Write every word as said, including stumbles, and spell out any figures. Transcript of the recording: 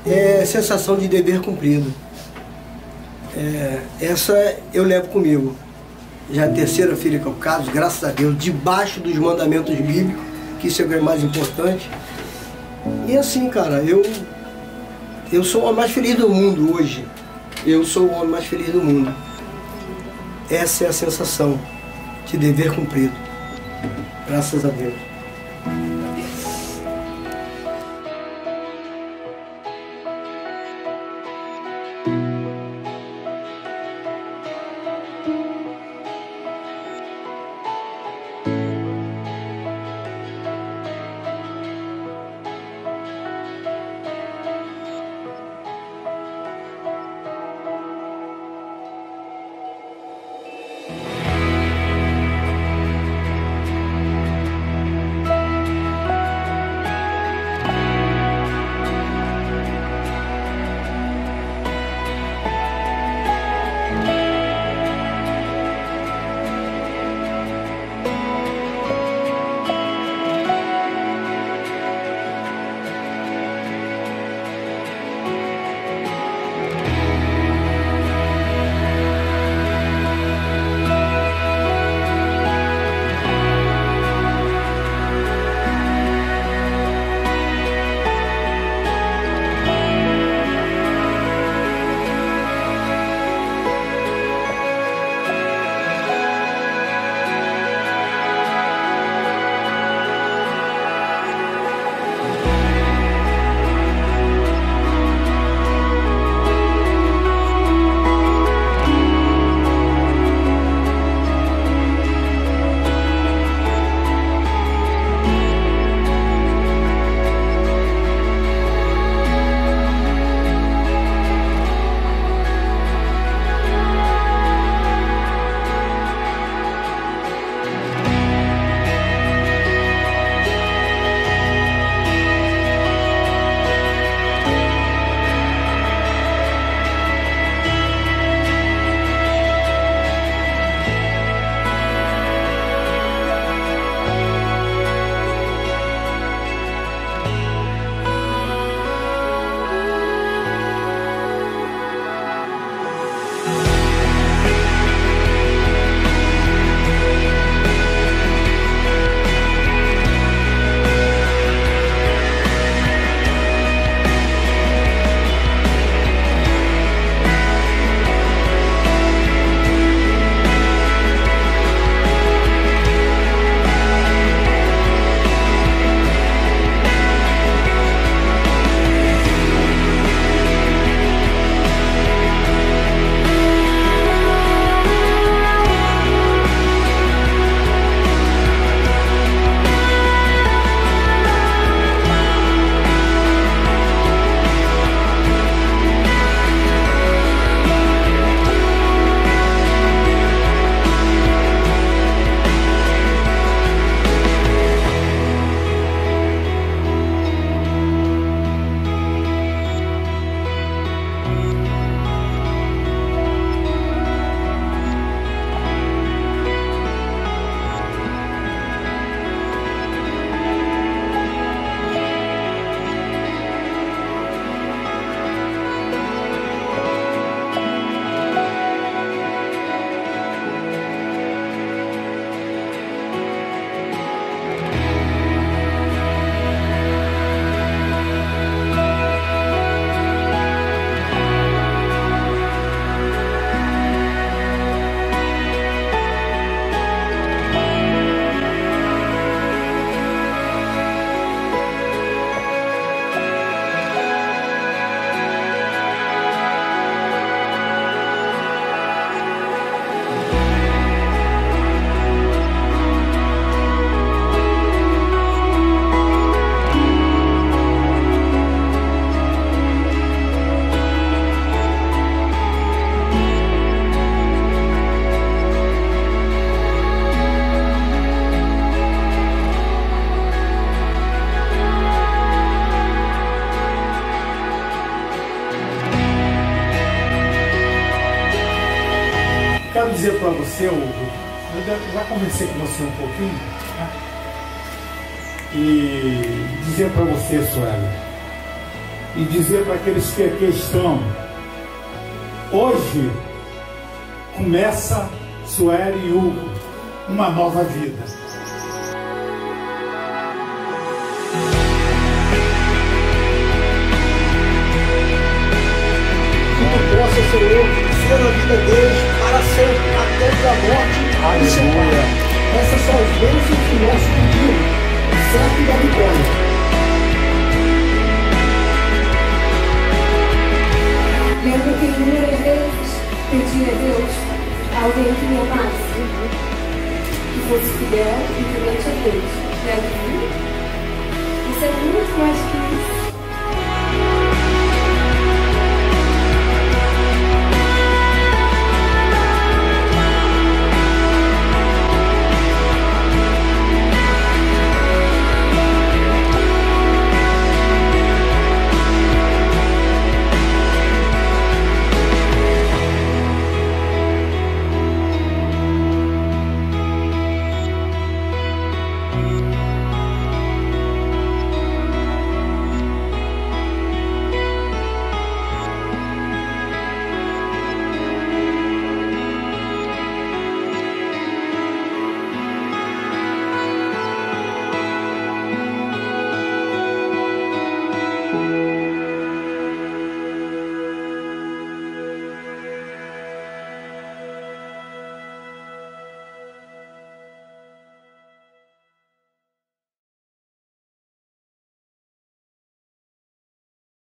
é sensação de dever cumprido. É, essa eu levo comigo. Já a terceira filha que eu caso, graças a Deus, debaixo dos mandamentos bíblicos, que isso é o mais importante. E assim, cara, eu, eu sou o homem mais feliz do mundo hoje. Eu sou o homem mais feliz do mundo. Essa é a sensação de dever cumprido. Graças a Deus. quero dizer para você, Hugo, eu já conversei com você um pouquinho, né? E dizer para você, Sueli, e dizer para aqueles que aqui estão: hoje começa Sueli e Hugo uma nova vida. Que tu possa, Senhor, ser na vida deles para sempre, até que a morte nos separe. Essas são as bênçãos do nosso pedido, certo da vitória. Lembro que inúmeras vezes pedi a Deus alguém que me amasse, que fosse fiel e temente a Deus. E aqui, isso é muito mais que isso.